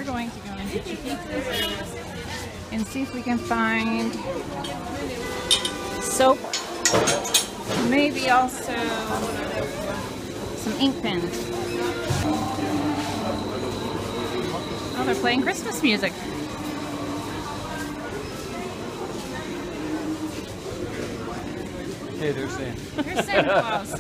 going to go into Chiquitas and see if we can find soap, maybe also some ink pens. Oh, they're playing Christmas music. Hey, they're saying. Here's Santa Claus.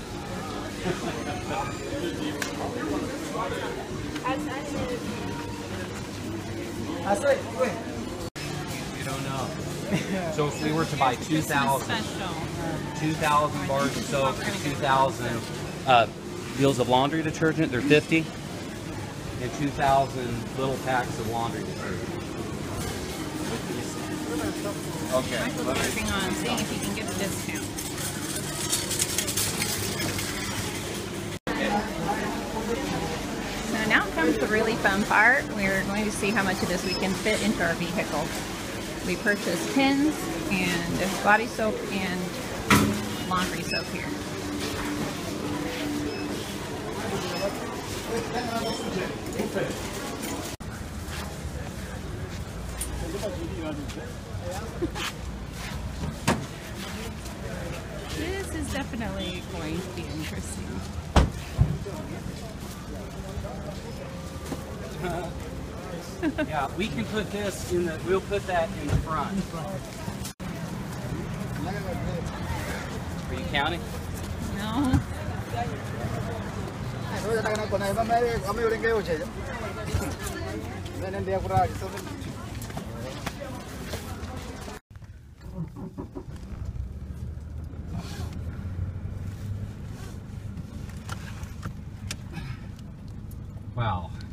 You don't know. So if we were to buy 2,000 bars of soap and 2,000 deals of laundry detergent, they're 50, and 2,000 little packs of laundry detergent. Okay. Michael's working on seeing if he can get a discount. So now comes the really fun part. We're going to see how much of this we can fit into our vehicle. We purchased pins and body soap and laundry soap here. This is definitely going to be interesting. Yeah, we can put this in the, we'll put that in the front. Are you counting? No. Wow.